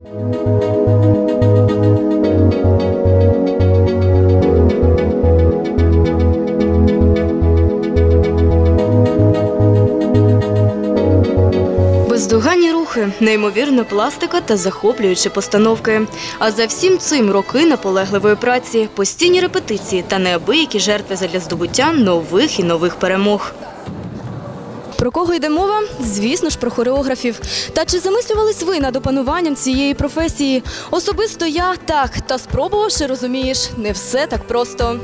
Бездоганні рухи, неймовірна пластика та захоплюючі постановки. А за всім цим роки наполегливої праці, постійні репетиції та неабиякі жертви задля здобуття нових і нових перемог. Про кого йде мова? Звісно ж, про хореографів. Та чи замислювались ви над опануванням цієї професії? Особисто я – так. Та спробувавши, розумієш, не все так просто.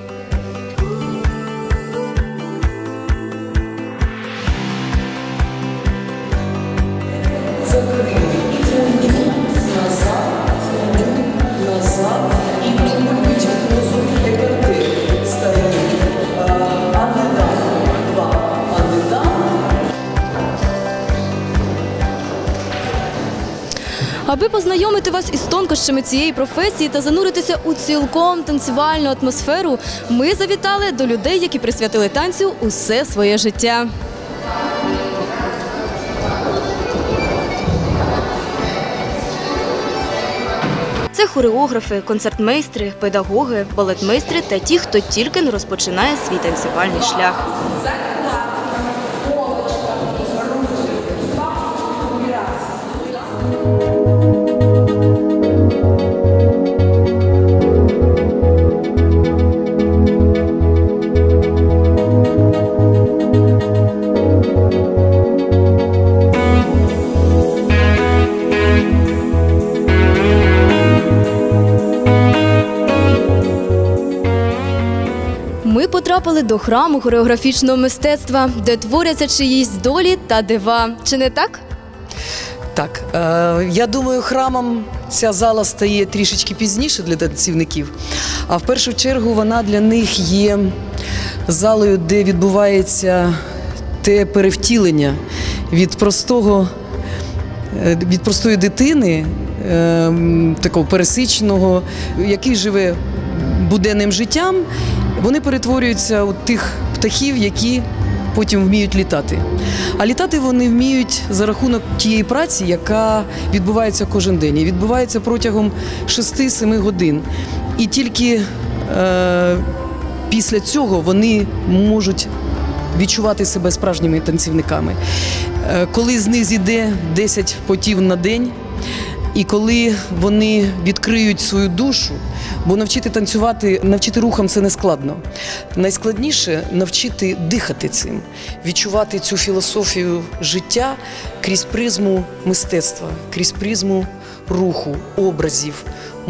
Аби познайомити вас із тонкощами цієї професії та зануритися у цілком танцювальну атмосферу, ми завітали до людей, які присвятили танцю усе своє життя. Це хореографи, концертмейстри, педагоги, балетмейстри та ті, хто тільки не розпочинає свій танцювальний шлях. Ми потрапили до храму хореографічного мистецтва, де творяться чиїсь долі та дива. Чи не так? Так, я думаю, храмом ця зала стає трішечки пізніше для танцівників, а в першу чергу вона для них є залою, де відбувається те перевтілення від простої дитини, такого пересичного, який живе буденним життям, вони перетворюються у тих птахів, які потім вміють літати. А літати вони вміють за рахунок тієї праці, яка відбувається кожен день. І відбувається протягом 6-7 годин. І тільки після цього вони можуть відчувати себе справжніми танцівниками. Коли з них зійде 10 потів на день, і коли вони відкриють свою душу, бо навчити танцювати, навчити рухам – це не складно. Найскладніше – навчити дихати цим, відчувати цю філософію життя крізь призму мистецтва, крізь призму руху, образів,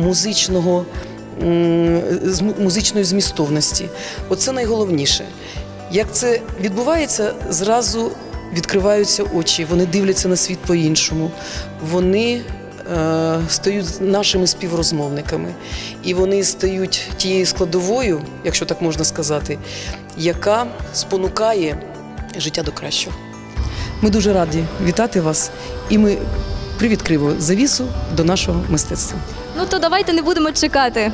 музичної змістовності. Оце найголовніше. Як це відбувається, зразу відкриваються очі, вони дивляться на світ по-іншому. Вони стають нашими співрозмовниками. І вони стають тією складовою, якщо так можна сказати, яка спонукає життя до кращого. Ми дуже раді вітати вас, і ми привідкриємо завісу до нашого мистецтва. Ну то давайте не будемо чекати.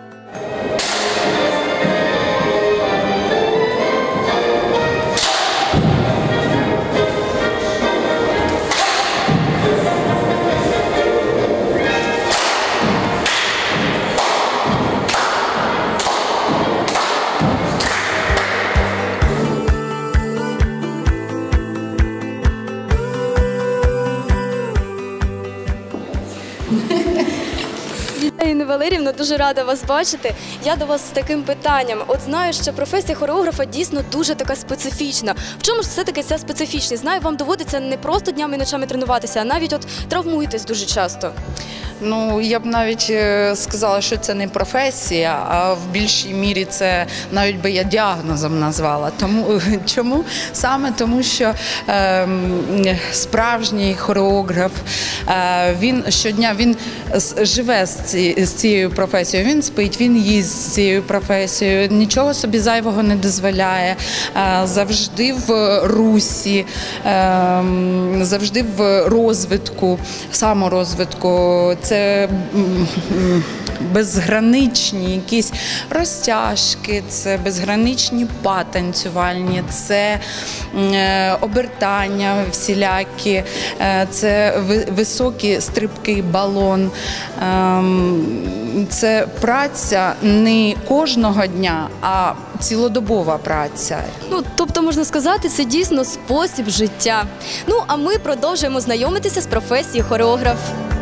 Інна Валеріївна, дуже рада вас бачити. Я до вас з таким питанням. От знаю, що професія хореографа дійсно дуже така специфічна. В чому ж все-таки ця специфічність? Знаю, вам доводиться не просто днями і ночами тренуватися, а навіть от травмуєтесь дуже часто. Ну, я б навіть сказала, що це не професія, а в більшій мірі це навіть би я діагнозом назвала. Чому? Саме тому, що справжній хореограф, він щодня живе з цією професією, він спить, він їсть з цією професією, нічого собі зайвого не дозволяє, завжди в русі, завжди в розвитку, саморозвитку. Це безграничні якісь розтяжки, це безграничні па танцювальні, це обертання всілякі, це високі стрибки, балон. Це праця не кожного дня, а цілодобова праця. Ну, тобто, можна сказати, це дійсно спосіб життя. Ну, а ми продовжуємо знайомитися з професією хореограф.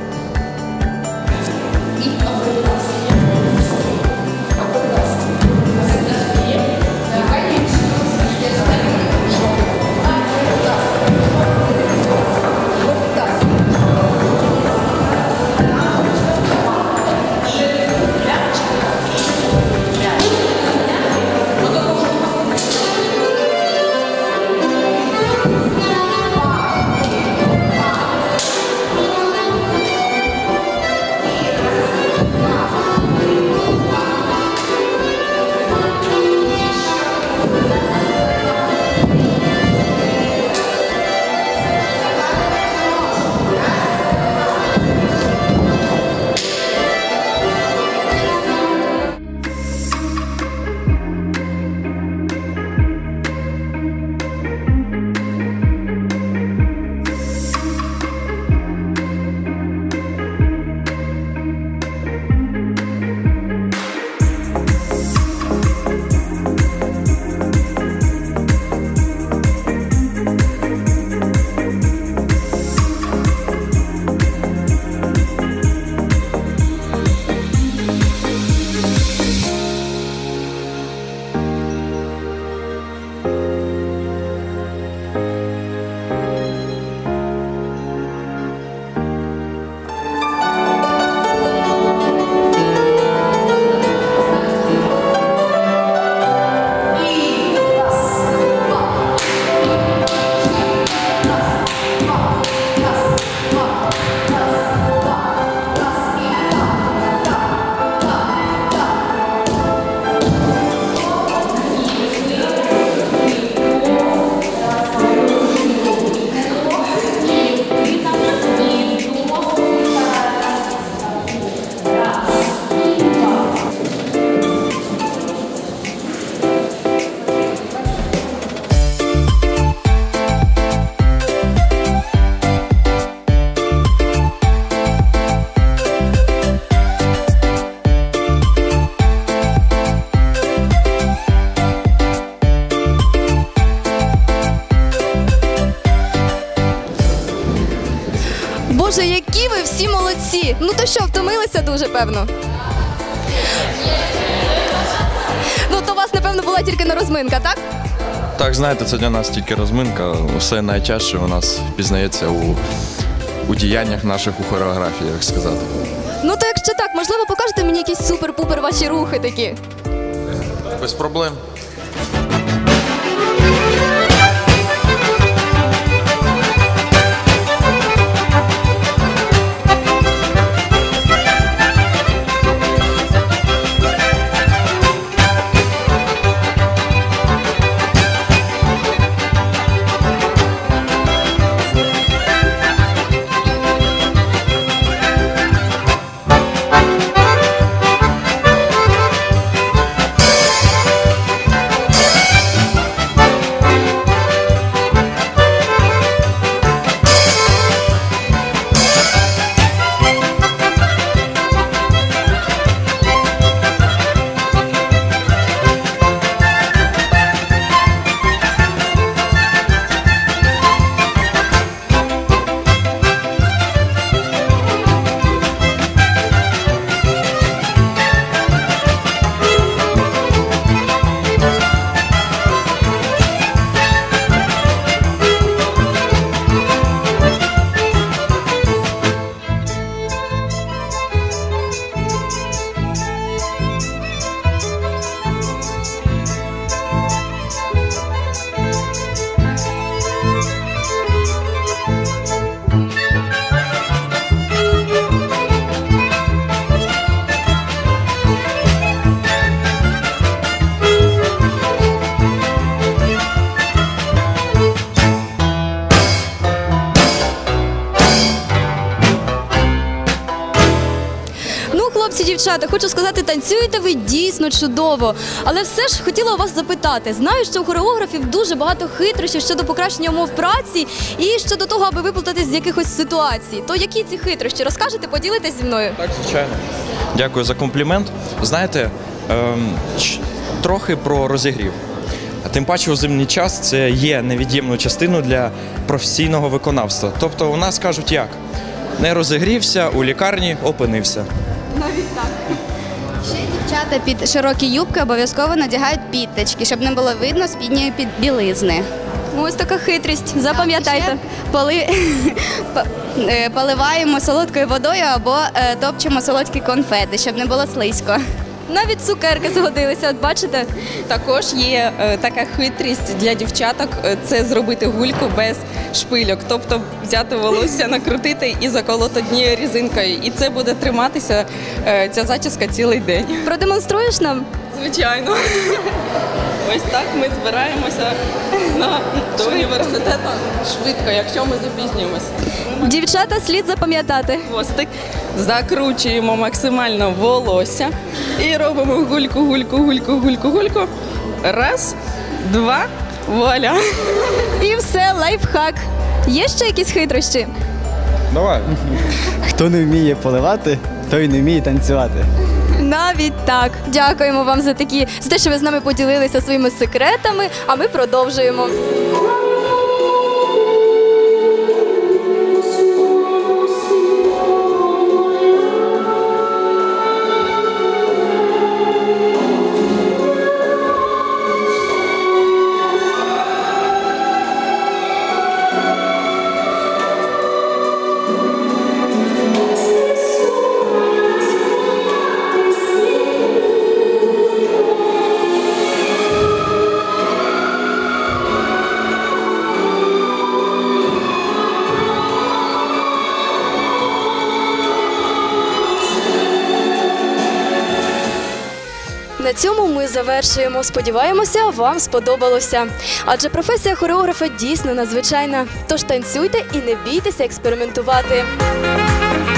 Боже, які ви всі молодці! Ну то що, втомилися дуже, певно? Ну то у вас, напевно, була тільки на розминка, так? Так, знаєте, це для нас тільки розминка. Все найтяжче у нас пізнається у діяннях наших у хореографії, як сказати. Ну то якщо так, можливо, покажете мені якісь супер-пупер ваші рухи такі? Без проблем. хлопці, дівчата, хочу сказати, танцюєте ви дійсно чудово. Але все ж хотіла у вас запитати. Знаю, що у хореографів дуже багато хитрощів щодо покращення умов праці і щодо того, аби виплутатись з якихось ситуацій. То які ці хитрощі? Розкажете, поділитесь зі мною? Так, звичайно. Дякую за комплімент. Знаєте, трохи про розігрів. А тим паче у зимній час це є невід'ємною частиною для професійного виконавства. Тобто у нас кажуть як? Не розігрівся, у лікарні опинився. Ще дівчата під широкі юбки обов'язково надягають підточки, щоб не було видно спідньої білизни. Ось така хитрість, запам'ятайте. Поливаємо солодкою водою або топчемо солодкі конфети, щоб не було слизько. Навіть цукерки згодилися, от бачите? Також є така хитрість для дівчаток – це зробити гульку без шпильок. Тобто взяти волосся, накрутити і заколоти однією різинкою. І це буде триматися, ця зачіска, цілий день. Продемонструєш нам? Звичайно. Ось так ми збираємося до університету швидко, якщо ми запізнюємося. Дівчата, слід запам'ятати. Хвостик, закручуємо максимально волосся і робимо гульку, гульку, гульку, гульку, гульку. Раз, два, вуаля. І все, лайфхак. Є ще якісь хитрощі? Давай. Хто не вміє поливати, той не вміє танцювати. Навіть так. Дякуємо вам за те, що ви з нами поділилися своїми секретами, а ми продовжуємо. На цьому ми завершуємо. Сподіваємося, вам сподобалося. Адже професія хореографа дійсно надзвичайна. Тож танцюйте і не бійтеся експериментувати.